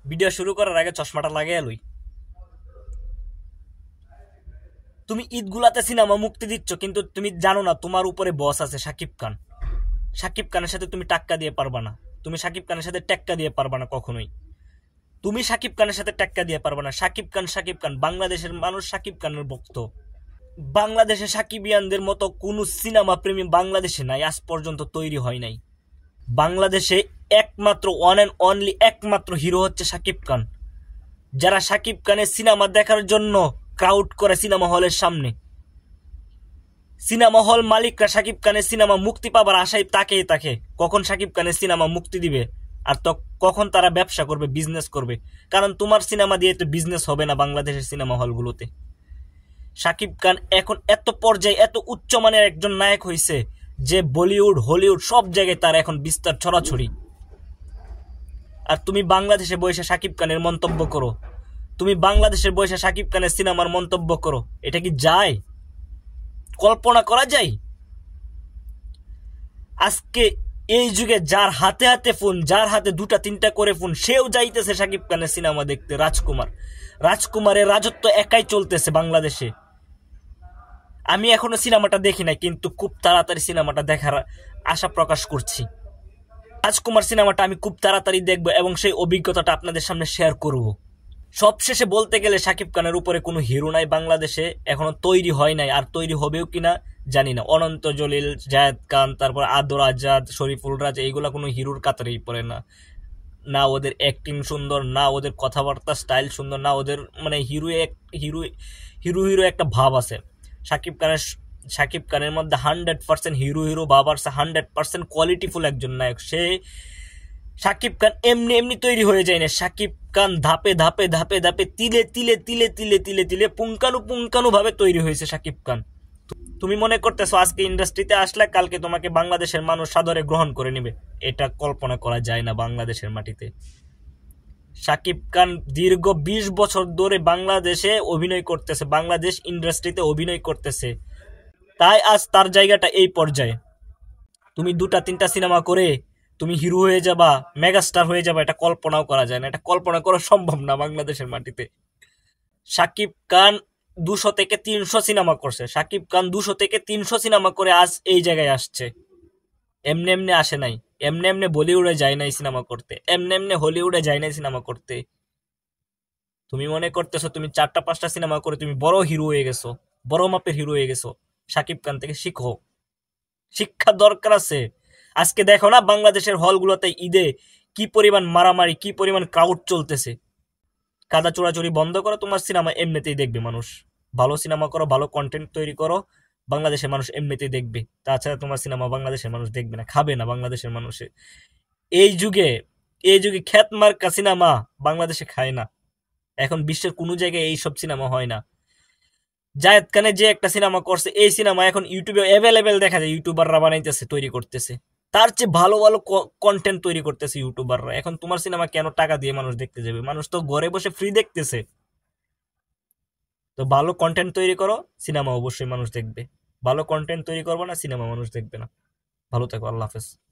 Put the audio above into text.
Video শুরু করার আগে চশমাটা লাগিয়ে লই। তুমি ঈদগুলাতে সিনেমা মুক্তি দিচ্ছ, কিন্তু তুমি জানো না তোমার উপরে বস আছে শাকিব খান। শাকিব খানের সাথে তুমি টাক্কা দিয়ে পারবা না। তুমি শাকিব খানের সাথে টেক্কা দিয়ে পারবা না কখনোই। তুমি শাকিব খানের সাথে টেক্কা দিয়ে পারবা না। শাকিব খান বাংলাদেশের মানুষ শাকিব খানের ভক্ত। বাংলাদেশে সাকিবিয়ানদের মতো কোন সিনেমা প্রেমী বাংলাদেশে নাই, আজ পর্যন্ত তৈরি হয় নাই। বাংলাদেশে একমাত্র ওয়ান অ্যান্ড অনলি একমাত্র হিরো হচ্ছে শাকিব খান। যারা শাকিব খানের সিনেমা দেখার জন্য ক্রাউড করে সিনেমা হলের সামনে। সিনেমা হল মালিকরা শাকিব খানের সিনেমা মুক্তি পাবার আশায় তাকিয়ে থাকে কখন শাকিব খানের সিনেমা মুক্তি দিবে, আর তো কখন তারা ব্যবসা করবে, বিজনেস করবে। কারণ তোমার সিনেমা দিয়ে তো বিজনেস হবে না বাংলাদেশের সিনেমা হলগুলোতে। শাকিব খান এখন এত পর্যায়ে এত উচ্চমানের একজন নায়ক হয়েছে যে বলিউড হলিউড সব জায়গায় তার এখন বিস্তার ছড়াছড়ি। আর তুমি বাংলাদেশে বসে শাকিব খানের মন্তব্য করো, তুমি বাংলাদেশের বসে শাকিব খানের সিনেমার মন্তব্য করো। এটা কি যায়? কল্পনা করা যায়? আজকে এই যুগে যার হাতে হাতে ফোন, যার হাতে দুটা তিনটা করে ফোন, সেও যাইতেছে শাকিব খানের সিনেমা দেখতে। রাজকুমারের রাজত্ব একাই চলতেছে বাংলাদেশে। আমি এখনো সিনেমাটা দেখি নাই, কিন্তু খুব তাড়াতাড়ি সিনেমাটা দেখার আশা প্রকাশ করছি। রাজকুমার সিনেমাটা আমি খুব তাড়াতাড়ি দেখবো এবং সেই অভিজ্ঞতাটা আপনাদের সামনে শেয়ার করব। সবশেষে বলতে গেলে শাকিব খানের উপরে কোনো হিরো নাই বাংলাদেশে, এখনো তৈরি হয় নাই, আর তৈরি হবেও কিনা জানি না। অনন্ত জলিল, জায়েদ খান, তারপর আদর আজাদ, শরীফুল রাজ, এইগুলা কোনো হিরোর কাতারেই পড়ে না। না ওদের অ্যাক্টিং সুন্দর, না ওদের কথাবার্তা স্টাইল সুন্দর, না ওদের মানে হিরো হিরো হিরো হিরো একটা ভাব আছে। শাকিব খানের শাকিব খানের মধ্যে 100% হিরো হিরো ভাব আছে, 100% কোয়ালিটিফুল একজন নায়ক সে। শাকিব খান এমনি এমনি তৈরি হয়ে যায় না। শাকিব খান ধাপে ধাপে ধাপে ধাপে তিলে তিলে তিলে তিলে তিলে তিলে পুঙ্খানু পুঙ্খানু ভাবে তৈরি হয়েছে শাকিব খান। তুমি মনে করতেছো আজকে ইন্ডাস্ট্রিতে আসলে কালকে তোমাকে বাংলাদেশের মানুষ সাদরে গ্রহণ করে নেবে? এটা কল্পনা করা যায় না বাংলাদেশের মাটিতে। শাকিব খান দীর্ঘ 20 বছর ধরে বাংলাদেশে অভিনয় করতেছে, বাংলাদেশ ইন্ডাস্ট্রিতে অভিনয় করতেছে, তাই আজ তার জায়গাটা এই পর্যায়ে। তুমি দুটা তিনটা সিনেমা করে তুমি হিরো হয়ে যাবা, মেগাস্টার হয়ে যাবা, এটা কল্পনাও করা যায় না, এটা কল্পনা করা সম্ভব না বাংলাদেশের মাটিতে। শাকিব খান 200 থেকে 300 সিনেমা করছে। শাকিব খান 200 থেকে 300 সিনেমা করে আজ এই জায়গায় আসছে। এমনি এমনি আসে নাই, এমনি এমনি বলিউডে যায় নাই সিনেমা করতে, এমনি এমনি হলিউডে যায় নাই সিনেমা করতে। তুমি মনে করতেছো তুমি 4টা 5টা সিনেমা করে তুমি বড় হিরো হয়ে গেছো, বড় মাপের হিরো হয়ে গেছো। শাকিব খান থেকে শিখো, শিক্ষা দরকার আছে। আজকে দেখো না বাংলাদেশের হলগুলোতে ঈদে কি পরিমাণ মারামারি, কি পরিমাণ ক্রাউড চলতেছে। কাদা চোরাচুরি বন্ধ করো, তোমার সিনেমা এমনিতেই দেখবে মানুষ। ভালো সিনেমা করো, ভালো কন্টেন্ট তৈরি করো, বাংলাদেশের মানুষ এমনিতেই দেখবে। তাছাড়া তোমার সিনেমা বাংলাদেশের মানুষ দেখবে না, খাবে না বাংলাদেশের মানুষে। এই যুগে এই যুগে খ্যাত মার্কা সিনেমা বাংলাদেশে খায় না। এখন বিশ্বের কোনো জায়গায় এইসব সিনেমা হয় না। জায়েদ খানের যে একটা সিনেমা করছে, এই সিনেমা এখন ইউটিউবে অ্যাভেলেবেল দেখা যায়, ইউটিউবাররা বানাইতেছে, তৈরি করতেছে। তার চেয়ে ভালো ভালো কন্টেন্ট তৈরি করতেছে ইউটিউবাররা। এখন তোমার সিনেমা কেন টাকা দিয়ে মানুষ দেখতে যাবে? মানুষ তো ঘরে বসে ফ্রি দেখতেছে। তো ভালো কন্টেন্ট তৈরি করো, সিনেমা অবশ্যই মানুষ দেখবে। ভালো কন্টেন্ট তৈরি করবে না, সিনেমা মানুষ দেখবে না। ভালো থাকো, আল্লাহ হাফেজ।